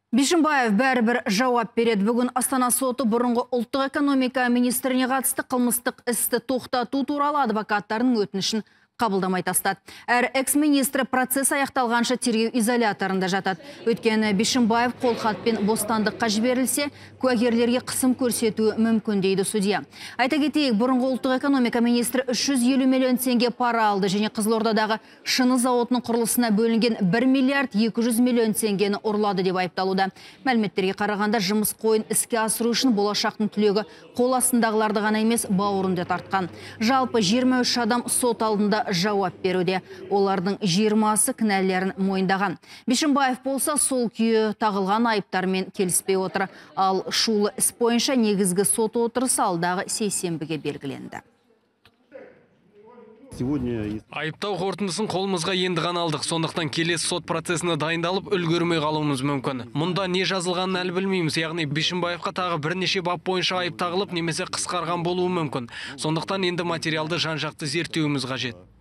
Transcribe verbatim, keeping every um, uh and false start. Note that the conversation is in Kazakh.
Бишімбаев бәрібір жауап береді. Бүгін Астана соты бұрынғы ұлттық экономика министріне қатысты қылмыстық істі тоқтату туралы адвокаттардың өтінішін қабылдамай тастады. Әр экс-министр процесс аяқталғанша тергеу изоляторында жатады. Өйткені Бишімбаев қолхатпен бостандыққа жіберілсе, куәгерлерге қысым көрсетуі мүмкін дейді судья. Айта кетейік, бұрынғы ұлттық экономика министрі үш жүз елу миллион теңге пара алды және Қызылордадағы шыны зауытының құрылысына бөлінген бір миллиард екі жүз миллион теңгені ұрлады деп айыпталуда. Мәліметтерге қарағанда, жұмыс қойын іске асыру үшін болашақтың түлегі қол астындағыларды ғана емес, бауырын да тартқан. Жалпы жиырма үш адам сот алдында жауап беруде. Олардың жиырмасы кінәлерін мойындаған. Бишімбаев болса сол күйі тағылған айыптармен келіспей отыр. Ал шулы іс бойынша негізгі сот отырысы алдағы сейсенбіге белгіленді. Айыптау қорытындысын қолымызға енді ғана алдық. Сондықтан келесі сот процесіне дайындалып үлгермей қалуымыз мүмкін. Мұнда не жазылғанын әлі білмейміз. Яғни Бишімбаевқа тағы бірнеше бап бойынша айып тағылып немесе қысқарған болуы мүмкін. Сондықтан енді материалды жан-жақты зерттеуіміз қажет.